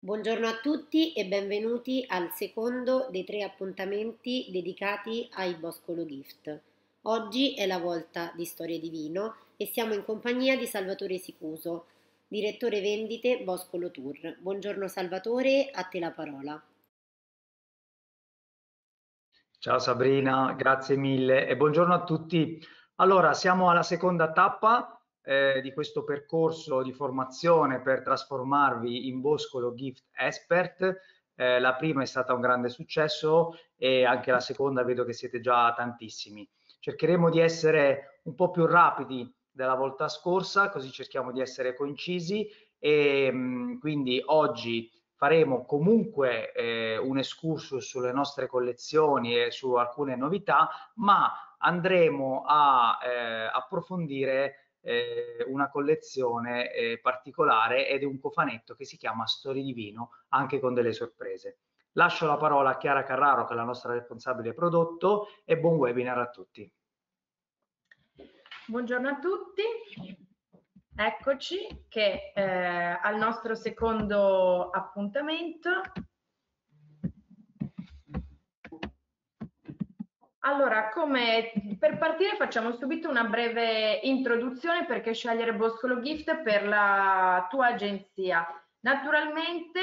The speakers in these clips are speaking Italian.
Buongiorno a tutti e benvenuti al secondo dei 3 appuntamenti dedicati ai Boscolo Gift. Oggi è la volta di Storie di Vino e siamo in compagnia di Salvatore Sicuso, direttore vendite Boscolo Tour. Buongiorno Salvatore, a te la parola. Ciao Sabrina, grazie mille e buongiorno a tutti. Allora, siamo alla seconda tappa di questo percorso di formazione per trasformarvi in Boscolo Gift Expert. La prima è stata un grande successo e anche la seconda vedo che siete già tantissimi. Cercheremo di essere un po' più rapidi della volta scorsa, così cerchiamo di essere concisi e quindi oggi faremo comunque un excursus sulle nostre collezioni e su alcune novità, ma andremo a approfondire una collezione particolare ed un cofanetto che si chiama Storie di Vino, anche con delle sorprese. Lascio la parola a Chiara Carraro, che è la nostra responsabile prodotto, e buon webinar a tutti. Buongiorno a tutti, eccoci che al nostro secondo appuntamento. Allora, per partire facciamo subito una breve introduzione perché scegliere Boscolo Gift per la tua agenzia. Naturalmente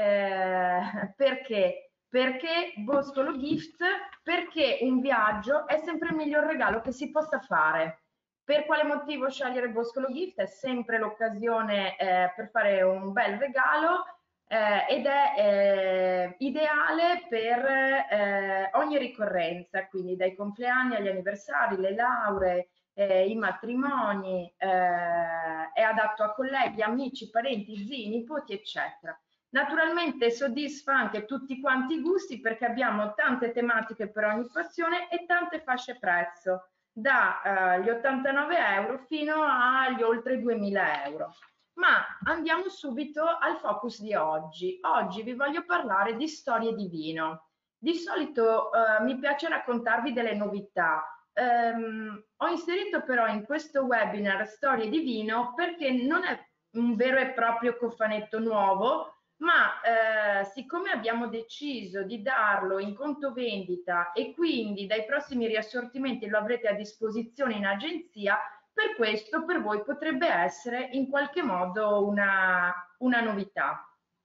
perché Boscolo Gift? Perché un viaggio è sempre il miglior regalo che si possa fare. Per quale motivo scegliere Boscolo Gift? È sempre l'occasione per fare un bel regalo ed è ideale per ogni ricorrenza, quindi dai compleanni agli anniversari, le lauree, i matrimoni, è adatto a colleghi, amici, parenti, zii, nipoti, eccetera. Naturalmente soddisfa anche tutti quanti i gusti perché abbiamo tante tematiche per ogni passione e tante fasce prezzo, dagli 89 euro fino agli oltre 2000 euro. Ma andiamo subito al focus di oggi. Oggi vi voglio parlare di storie di vino. Di solito mi piace raccontarvi delle novità. Ho inserito però in questo webinar storie di vino perché non è un vero e proprio cofanetto nuovo, ma siccome abbiamo deciso di darlo in conto vendita e quindi dai prossimi riassortimenti lo avrete a disposizione in agenzia, per questo per voi potrebbe essere in qualche modo una novità.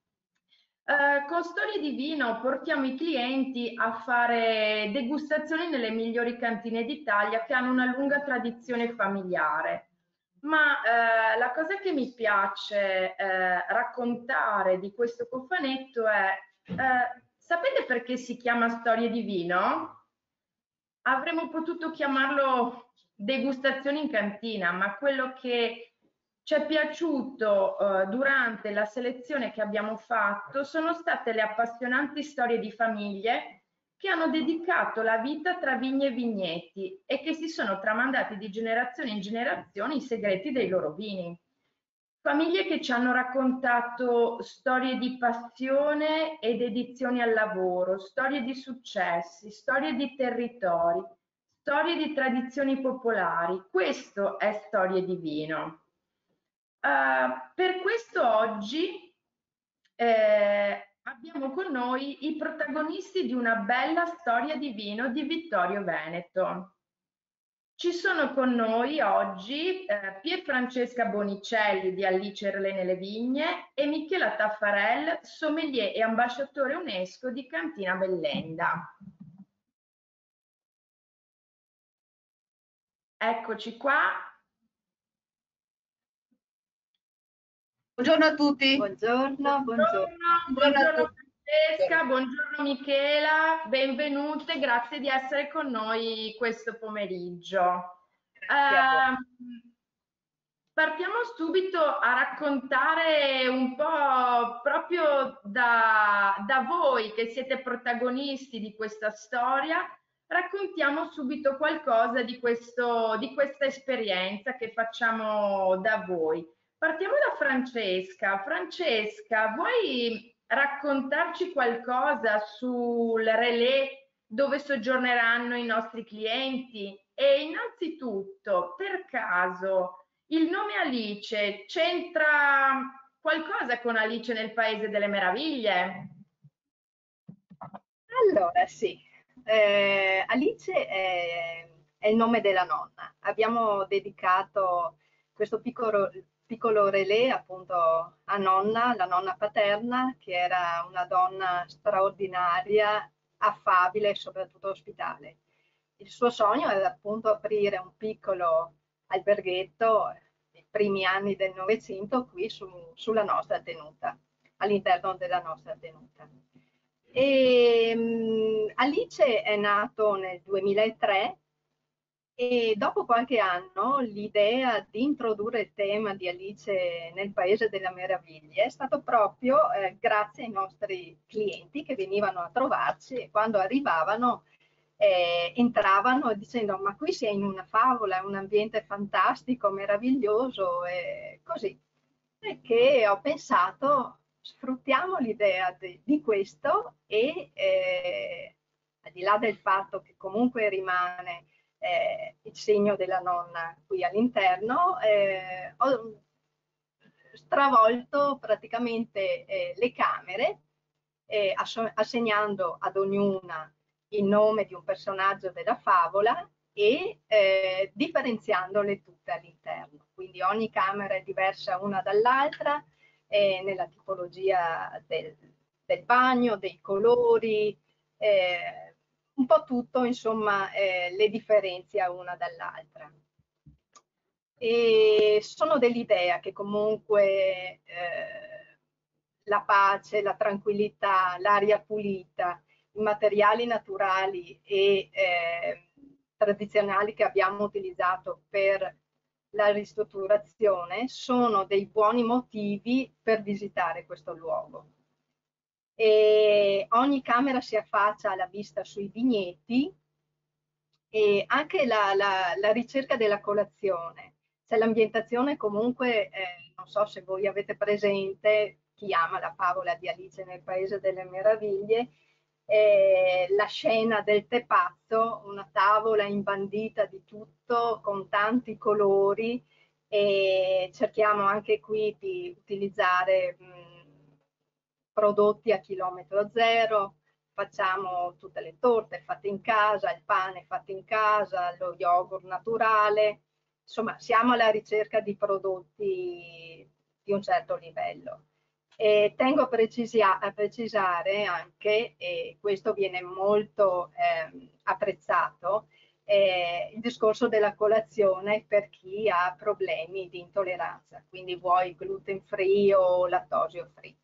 Con Storie di Vino portiamo i clienti a fare degustazioni nelle migliori cantine d'Italia che hanno una lunga tradizione familiare. Ma la cosa che mi piace raccontare di questo cofanetto è, sapete perché si chiama Storie di Vino? Avremmo potuto chiamarlo degustazioni in cantina, ma quello che ci è piaciuto durante la selezione che abbiamo fatto sono state le appassionanti storie di famiglie che hanno dedicato la vita tra vigne e vigneti e che si sono tramandati di generazione in generazione i segreti dei loro vini. Famiglie che ci hanno raccontato storie di passione ed dedizione al lavoro, storie di successi, storie di territori, storie di tradizioni popolari. Questo è Storie di Vino. Per questo oggi abbiamo con noi i protagonisti di una bella storia di vino di Vittorio Veneto. Ci sono con noi oggi Pierfrancesca Bonicelli di Alice Erlè nelle Vigne e Michela Taffarel, sommelier e ambasciatore UNESCO di Cantina Bellenda. Eccoci qua. Buongiorno a tutti. Buongiorno. Buongiorno Francesca, buongiorno Michela, benvenute, grazie di essere con noi questo pomeriggio. Partiamo subito a raccontare un po' proprio da voi che siete protagonisti di questa storia. Raccontiamo subito qualcosa di questa esperienza che facciamo da voi. Partiamo da Francesca. Francesca, vuoi raccontarci qualcosa sul relè dove soggiorneranno i nostri clienti? E innanzitutto, per caso, il nome Alice c'entra qualcosa con Alice nel Paese delle Meraviglie? Allora, sì, Alice è il nome della nonna. Abbiamo dedicato questo piccolo relè appunto a nonna, la nonna paterna, che era una donna straordinaria, affabile e soprattutto ospitale. Il suo sogno era appunto aprire un piccolo alberghetto nei primi anni del Novecento qui sulla nostra tenuta, all'interno della nostra tenuta. Alice è nato nel 2003 e dopo qualche anno l'idea di introdurre il tema di Alice nel Paese delle Meraviglie è stato proprio grazie ai nostri clienti che venivano a trovarci e quando arrivavano entravano dicendo ma qui sei in una favola, è un ambiente fantastico, meraviglioso e così. E che ho pensato sfruttiamo l'idea di questo e al di là del fatto che comunque rimane il segno della nonna qui all'interno, ho stravolto praticamente le camere, assegnando ad ognuna il nome di un personaggio della favola e differenziandole tutte all'interno. Quindi ogni camera è diversa una dall'altra, nella tipologia del bagno, dei colori, un po' tutto, insomma, le differenzia una dall'altra. E sono dell'idea che comunque la pace, la tranquillità, l'aria pulita, i materiali naturali e tradizionali che abbiamo utilizzato per la ristrutturazione sono dei buoni motivi per visitare questo luogo. E ogni camera si affaccia alla vista sui vigneti e anche la ricerca della colazione. C'è l'ambientazione comunque, non so se voi avete presente, chi ama la favola di Alice nel Paese delle Meraviglie, la scena del tè pazzo, una tavola imbandita di tutto con tanti colori e cerchiamo anche qui di utilizzare prodotti a chilometro zero, facciamo tutte le torte fatte in casa, il pane fatto in casa, lo yogurt naturale, insomma siamo alla ricerca di prodotti di un certo livello. E tengo a precisare anche, e questo viene molto apprezzato, il discorso della colazione per chi ha problemi di intolleranza, quindi vuoi gluten free o lattosio free.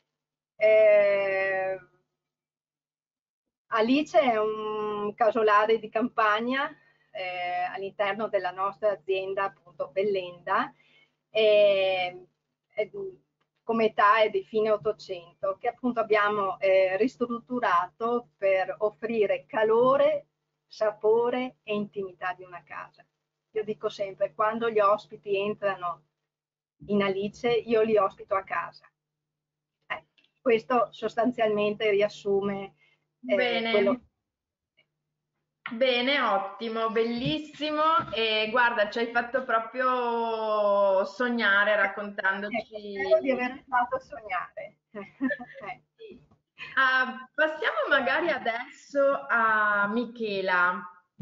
Alice è un casolare di campagna all'interno della nostra azienda, appunto Bellenda, come età è di fine 800, che appunto abbiamo ristrutturato per offrire calore, sapore e intimità di una casa. Io dico sempre, quando gli ospiti entrano in Alice, io li ospito a casa. Questo sostanzialmente riassume Bene. quello. Bene, ottimo, bellissimo e guarda, ci hai fatto proprio sognare raccontandoci. Spero di aver fatto sognare. Passiamo magari adesso a Michela.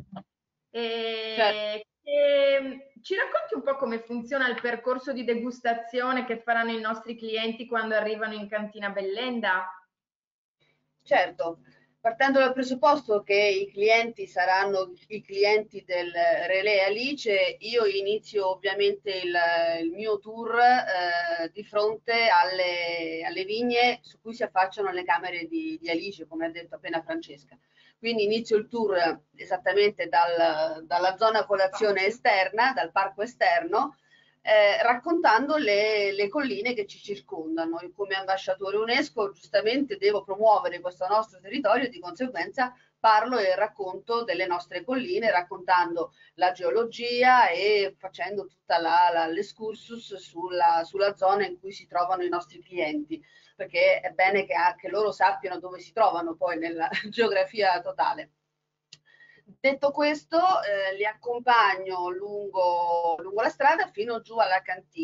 Certo. Ci racconti un po' come funziona il percorso di degustazione che faranno i nostri clienti quando arrivano in Cantina Bellenda? Certo, partendo dal presupposto che i clienti saranno i clienti del Relè Alice, io inizio ovviamente il mio tour di fronte alle vigne su cui si affacciano le camere di Alice, come ha detto appena Francesca. Quindi inizio il tour esattamente dalla zona colazione esterna, dal parco esterno, raccontando le colline che ci circondano. E come ambasciatore UNESCO giustamente devo promuovere questo nostro territorio e di conseguenza parlo e racconto delle nostre colline, raccontando la geologia e facendo tutta l'escursus sulla zona in cui si trovano i nostri clienti, perché è bene che anche loro sappiano dove si trovano poi nella geografia totale. Detto questo, li accompagno lungo la strada fino giù alla cantina.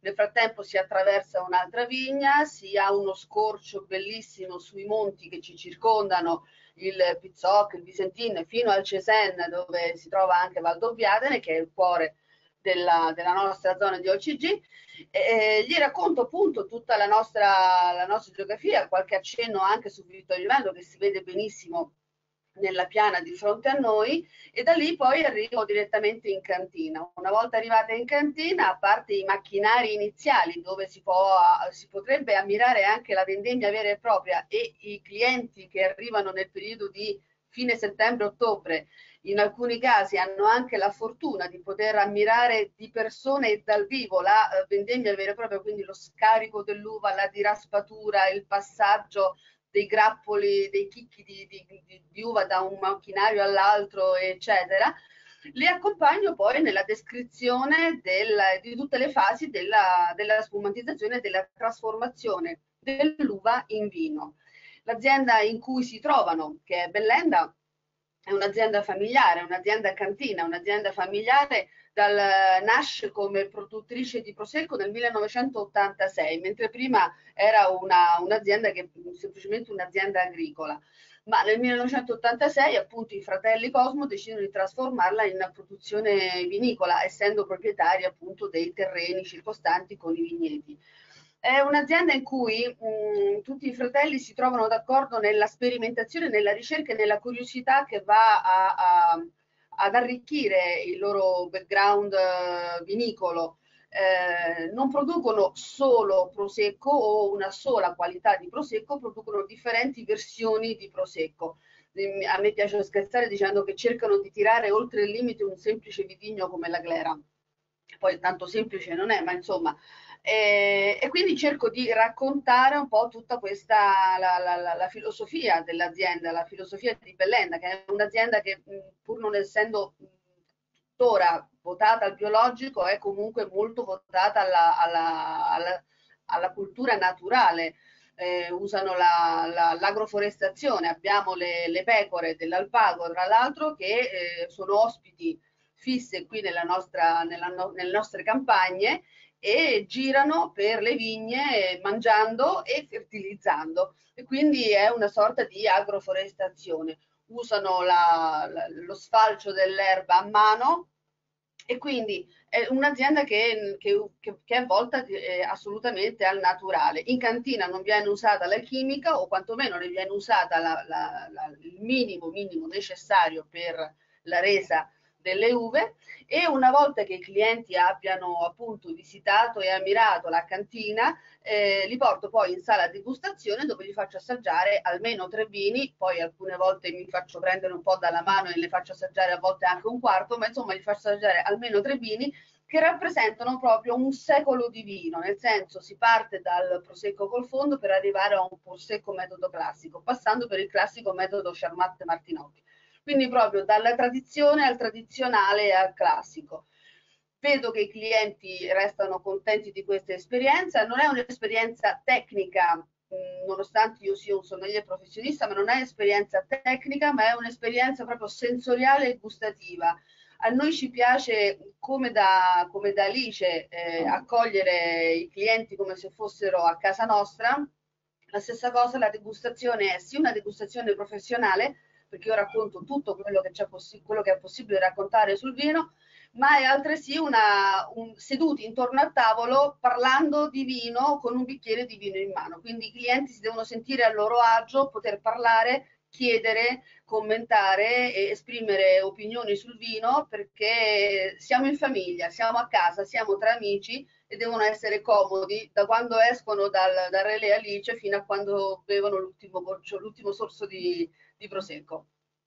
Nel frattempo si attraversa un'altra vigna, si ha uno scorcio bellissimo sui monti che ci circondano, il Pizzocco, il Visentino, fino al Cesen, dove si trova anche Valdobbiadene, che è il cuore della nostra zona di OCG. Gli racconto appunto tutta la nostra geografia, qualche accenno anche su Vittorio Veneto, che si vede benissimo nella piana di fronte a noi, e da lì poi arrivo direttamente in cantina. Una volta arrivata in cantina, a parte i macchinari iniziali dove si potrebbe ammirare anche la vendemmia vera e propria, e i clienti che arrivano nel periodo di fine settembre-ottobre in alcuni casi hanno anche la fortuna di poter ammirare di persona e dal vivo la vendemmia vera e propria, quindi lo scarico dell'uva, la diraspatura, il passaggio dei grappoli, dei chicchi di uva da un macchinario all'altro, eccetera. Li accompagno poi nella descrizione di tutte le fasi della spumantizzazione e della trasformazione dell'uva in vino. L'azienda in cui si trovano, che è Bellenda, è un'azienda familiare, un'azienda cantina, un'azienda familiare nasce come produttrice di Prosecco nel 1986, mentre prima era un'azienda che semplicemente un'azienda agricola. Ma nel 1986 appunto i fratelli Cosmo decidono di trasformarla in una produzione vinicola, essendo proprietari appunto dei terreni circostanti con i vigneti. È un'azienda in cui tutti i fratelli si trovano d'accordo nella sperimentazione, nella ricerca e nella curiosità che va ad arricchire il loro background vinicolo. Non producono solo Prosecco o una sola qualità di Prosecco, producono differenti versioni di Prosecco. A me piace scherzare dicendo che cercano di tirare oltre il limite un semplice vitigno come la Glera. Poi tanto semplice non è, ma insomma. E quindi cerco di raccontare un po' tutta questa la filosofia dell'azienda, la filosofia di Bellenda, che è un'azienda che pur non essendo tuttora votata al biologico è comunque molto votata alla cultura naturale. Usano l'agroforestazione, abbiamo le pecore dell'Alpago tra l'altro che sono ospiti fisse qui nelle nostre campagne e girano per le vigne mangiando e fertilizzando, e quindi è una sorta di agroforestazione. Usano lo sfalcio dell'erba a mano, e quindi è un'azienda che è volta assolutamente al naturale. In cantina non viene usata la chimica, o quantomeno ne viene usata il minimo necessario per la resa delle uve, e una volta che i clienti abbiano appunto visitato e ammirato la cantina, li porto poi in sala degustazione dove gli faccio assaggiare almeno 3 vini, poi alcune volte mi faccio prendere un po' dalla mano e le faccio assaggiare a volte anche un quarto, ma insomma gli faccio assaggiare almeno 3 vini che rappresentano proprio un secolo di vino, nel senso si parte dal Prosecco col fondo per arrivare a un Prosecco metodo classico, passando per il classico metodo Charmat Martinotti. Quindi proprio dalla tradizione al tradizionale e al classico. Vedo che i clienti restano contenti di questa esperienza. Non è un'esperienza tecnica, nonostante io sia un sommelier professionista, ma non è esperienza tecnica, ma è un'esperienza proprio sensoriale e gustativa. A noi ci piace, come da Alice, accogliere i clienti come se fossero a casa nostra. La stessa cosa, la degustazione è sì una degustazione professionale, perché io racconto tutto quello che è possibile raccontare sul vino, ma è altresì seduti intorno al tavolo parlando di vino con un bicchiere di vino in mano. Quindi i clienti si devono sentire a loro agio, poter parlare, chiedere, commentare e esprimere opinioni sul vino, perché siamo in famiglia, siamo a casa, siamo tra amici e devono essere comodi da quando escono dal Relè Alice fino a quando bevono l'ultimo sorso di Prosecco.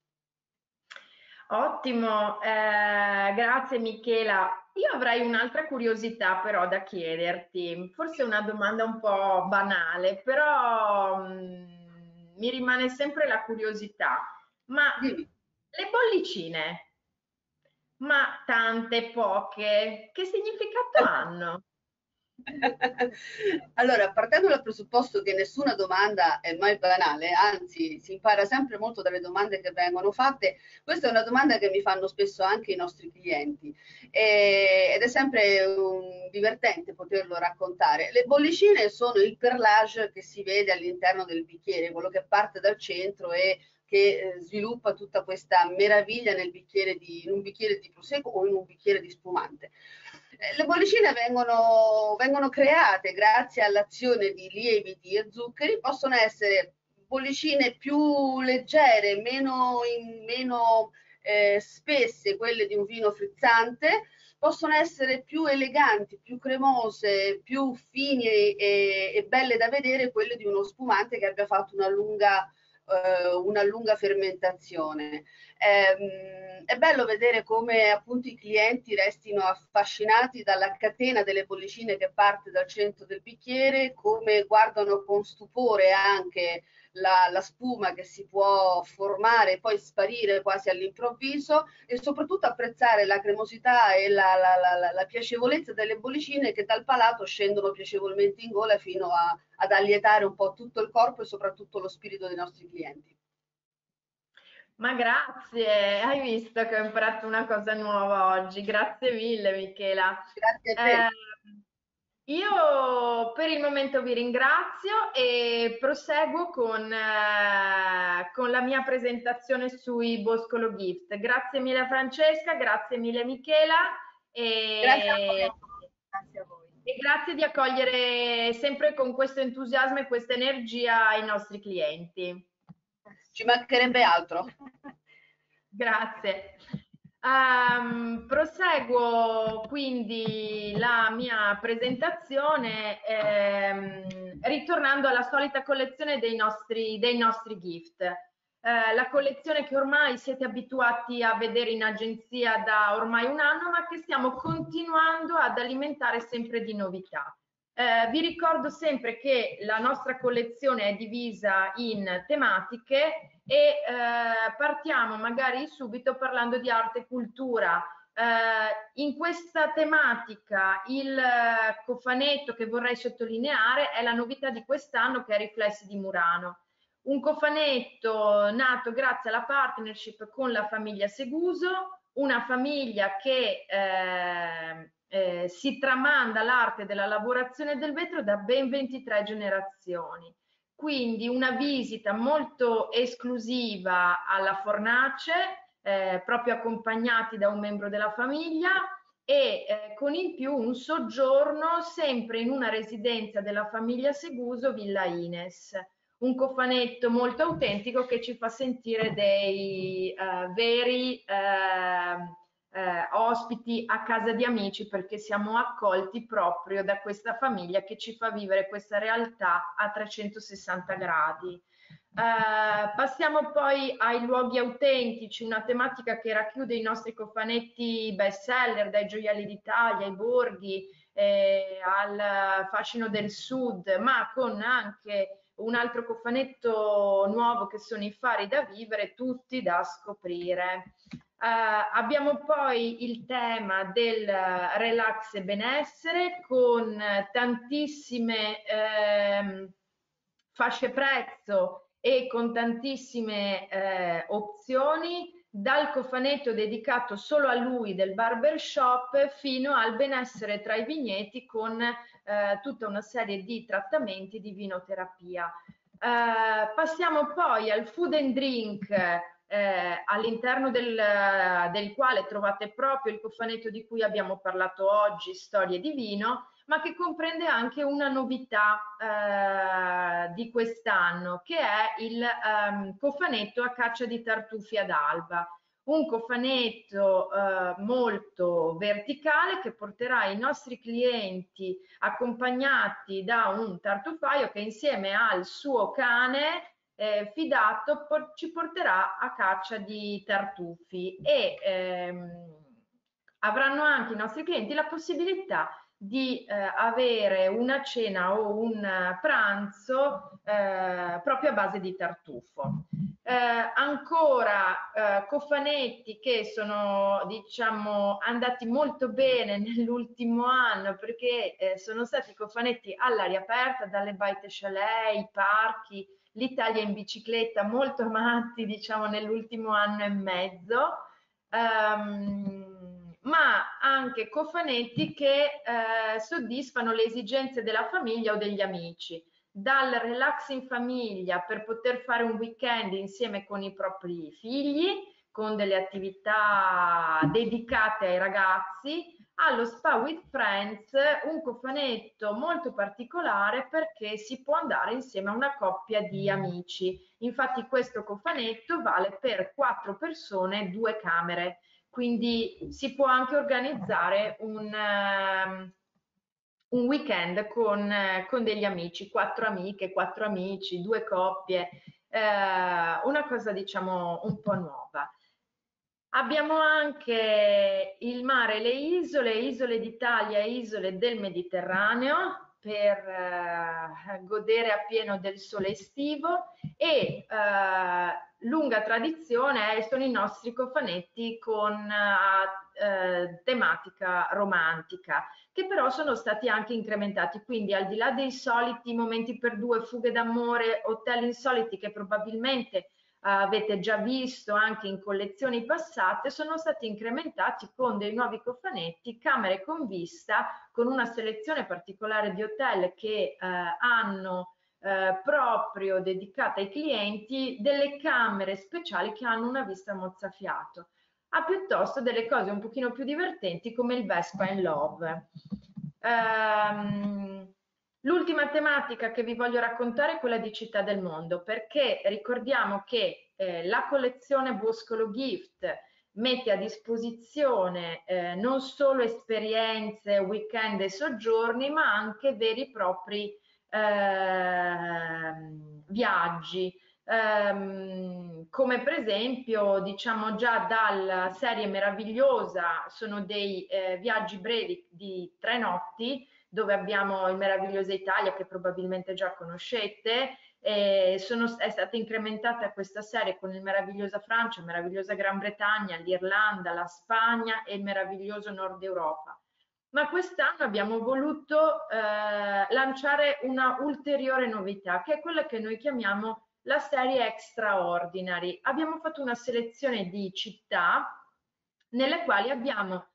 Ottimo, grazie Michela. Io avrei un'altra curiosità però da chiederti, forse una domanda un po' banale, però mi rimane sempre la curiosità. Ma le bollicine, ma tante, poche, che significato hanno? Allora, partendo dal presupposto che nessuna domanda è mai banale, anzi si impara sempre molto dalle domande che vengono fatte, questa è una domanda che mi fanno spesso anche i nostri clienti ed è sempre divertente poterlo raccontare. Le bollicine sono il perlage che si vede all'interno del bicchiere, quello che parte dal centro e che sviluppa tutta questa meraviglia in un bicchiere di prosecco o in un bicchiere di spumante. Le bollicine vengono create grazie all'azione di lieviti e zuccheri, possono essere bollicine più leggere, meno spesse, quelle di un vino frizzante, possono essere più eleganti, più cremose, più fini e belle da vedere, quelle di uno spumante che abbia fatto una lunga fermentazione. È bello vedere come appunto i clienti restino affascinati dalla catena delle bollicine che parte dal centro del bicchiere, come guardano con stupore anche la spuma che si può formare e poi sparire quasi all'improvviso, e soprattutto apprezzare la cremosità e la piacevolezza delle bollicine che dal palato scendono piacevolmente in gola fino ad allietare un po' tutto il corpo e soprattutto lo spirito dei nostri clienti. Ma grazie, hai visto che ho imparato una cosa nuova oggi. Grazie mille, Michela. Grazie a te. Eh, io per il momento vi ringrazio e proseguo con la mia presentazione sui Boscolo Gift. Grazie mille Francesca, grazie mille Michela Grazie a voi. Grazie a voi. e grazie di accogliere sempre con questo entusiasmo e questa energia i nostri clienti. Ci mancherebbe altro. Grazie. Proseguo quindi la mia presentazione ritornando alla solita collezione dei nostri gift. La collezione che ormai siete abituati a vedere in agenzia da ormai un anno, ma che stiamo continuando ad alimentare sempre di novità. Vi ricordo sempre che la nostra collezione è divisa in tematiche e partiamo magari subito parlando di arte e cultura. In questa tematica il cofanetto che vorrei sottolineare è la novità di quest'anno, che è Riflessi di Murano. Un cofanetto nato grazie alla partnership con la famiglia Seguso, una famiglia che si tramanda l'arte della lavorazione del vetro da ben 23 generazioni. Quindi una visita molto esclusiva alla fornace, proprio accompagnati da un membro della famiglia e con in più un soggiorno sempre in una residenza della famiglia Seguso, Villa Ines. Un cofanetto molto autentico che ci fa sentire dei veri ospiti a casa di amici, perché siamo accolti proprio da questa famiglia che ci fa vivere questa realtà a 360 gradi. Passiamo poi ai luoghi autentici, una tematica che racchiude i nostri cofanetti best seller, dai gioielli d'Italia ai borghi, al fascino del sud, ma con anche un altro cofanetto nuovo che sono i fari da vivere, tutti da scoprire. Abbiamo poi il tema del relax e benessere con tantissime fasce prezzo e con tantissime opzioni, dal cofanetto dedicato solo a lui del barbershop fino al benessere tra i vigneti con tutta una serie di trattamenti di vinoterapia. Passiamo poi al food and drink, all'interno del quale trovate proprio il cofanetto di cui abbiamo parlato oggi, Storie di vino, ma che comprende anche una novità di quest'anno, che è il cofanetto a caccia di tartufi ad alba. Un cofanetto molto verticale che porterà i nostri clienti accompagnati da un tartufaio che insieme al suo cane fidato ci porterà a caccia di tartufi e avranno anche i nostri clienti la possibilità di avere una cena o un pranzo proprio a base di tartufo. Ancora cofanetti che sono, diciamo, andati molto bene nell'ultimo anno, perché sono stati cofanetti all'aria aperta, dalle baite chalet, i parchi, l'Italia in bicicletta, molto amati, diciamo, nell'ultimo anno e mezzo, ma anche cofanetti che soddisfano le esigenze della famiglia o degli amici, dal relax in famiglia per poter fare un weekend insieme con i propri figli, con delle attività dedicate ai ragazzi, allo Spa with Friends, un cofanetto molto particolare perché si può andare insieme a una coppia di amici. Infatti questo cofanetto vale per 4 persone, 2 camere, quindi si può anche organizzare un weekend con degli amici, 4 amiche, 4 amici, 2 coppie, una cosa diciamo un po' nuova. Abbiamo anche il mare e le isole d'Italia e isole del Mediterraneo per godere appieno del sole estivo e lunga tradizione sono i nostri cofanetti con tematica romantica, che però sono stati anche incrementati, quindi al di là dei soliti momenti per due, fughe d'amore, hotel insoliti che probabilmente avete già visto anche in collezioni passate, sono stati incrementati con dei nuovi cofanetti, camere con vista, con una selezione particolare di hotel che hanno proprio dedicata ai clienti delle camere speciali che hanno una vista mozzafiato, a piuttosto delle cose un pochino più divertenti come il Vespa in Love. L'ultima tematica che vi voglio raccontare è quella di Città del Mondo, perché ricordiamo che la collezione Boscolo Gift mette a disposizione non solo esperienze, weekend e soggiorni, ma anche veri e propri viaggi. Come per esempio, diciamo già dalla serie meravigliosa, sono dei viaggi brevi di 3 notti, dove abbiamo il Meravigliosa Italia che probabilmente già conoscete, è stata incrementata questa serie con il Meravigliosa Francia, il Meravigliosa Gran Bretagna, l'Irlanda, la Spagna e il Meraviglioso Nord Europa. Ma quest'anno abbiamo voluto lanciare una ulteriore novità, che è quella che noi chiamiamo la serie Extraordinary. Abbiamo fatto una selezione di città nelle quali abbiamo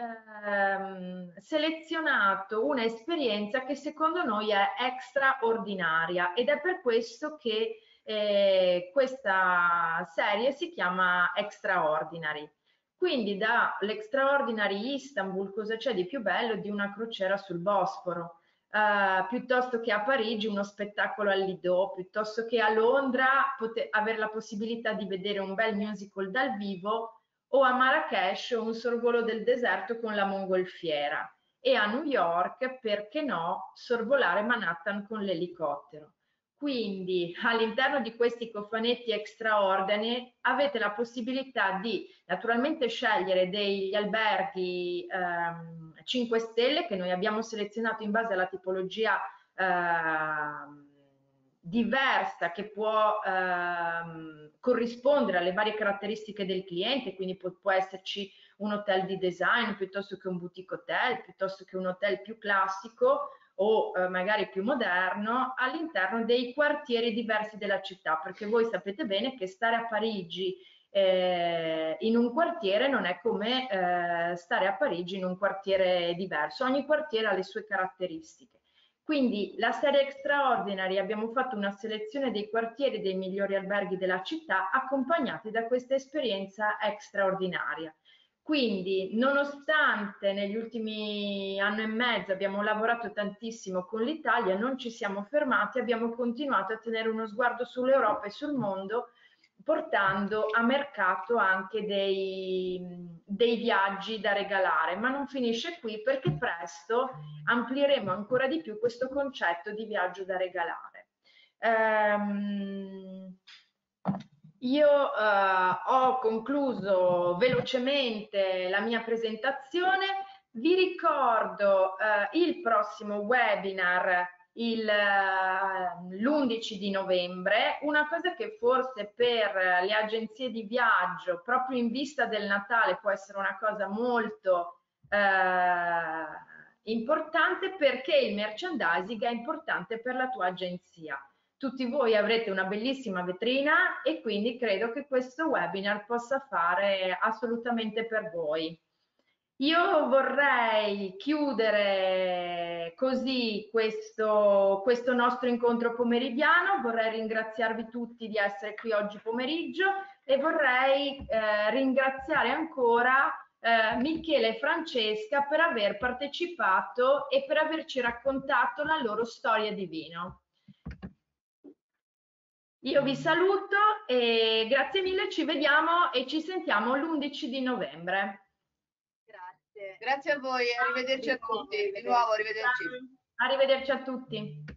selezionato un'esperienza che secondo noi è straordinaria, ed è per questo che questa serie si chiama Extraordinary. Quindi dall'Extraordinary Istanbul, cosa c'è di più bello di una crociera sul Bosforo? Piuttosto che a Parigi uno spettacolo al Lido, piuttosto che a Londra avere la possibilità di vedere un bel musical dal vivo, o a Marrakech un sorvolo del deserto con la mongolfiera, e a New York, perché no, sorvolare Manhattan con l'elicottero. Quindi all'interno di questi cofanetti extraordinari avete la possibilità di naturalmente scegliere degli alberghi 5 stelle che noi abbiamo selezionato in base alla tipologia diversa che può corrispondere alle varie caratteristiche del cliente, quindi può esserci un hotel di design piuttosto che un boutique hotel, piuttosto che un hotel più classico o magari più moderno all'interno dei quartieri diversi della città, perché voi sapete bene che stare a Parigi in un quartiere non è come stare a Parigi in un quartiere diverso, ogni quartiere ha le sue caratteristiche. Quindi la serie Extraordinary abbiamo fatto una selezione dei quartieri dei migliori alberghi della città accompagnati da questa esperienza straordinaria. Quindi, nonostante negli ultimi anno e mezzo abbiamo lavorato tantissimo con l'Italia, non ci siamo fermati, abbiamo continuato a tenere uno sguardo sull'Europa e sul mondo, portando a mercato anche dei viaggi da regalare. Ma non finisce qui, perché presto amplieremo ancora di più questo concetto di viaggio da regalare. Io ho concluso velocemente la mia presentazione. Vi ricordo il prossimo webinar l'11 di novembre. Una cosa che forse per le agenzie di viaggio, proprio in vista del Natale, può essere una cosa molto importante, perché il merchandising è importante per la tua agenzia. Tutti voi avrete una bellissima vetrina e quindi credo che questo webinar possa fare assolutamente per voi. Io vorrei chiudere così questo nostro incontro pomeridiano. Vorrei ringraziarvi tutti di essere qui oggi pomeriggio e vorrei ringraziare ancora Michele e Francesca per aver partecipato e per averci raccontato la loro storia di vino. Io vi saluto e grazie mille, ci vediamo e ci sentiamo l'11 di novembre. Grazie a voi, arrivederci a tutti, di nuovo arrivederci. Arrivederci a tutti.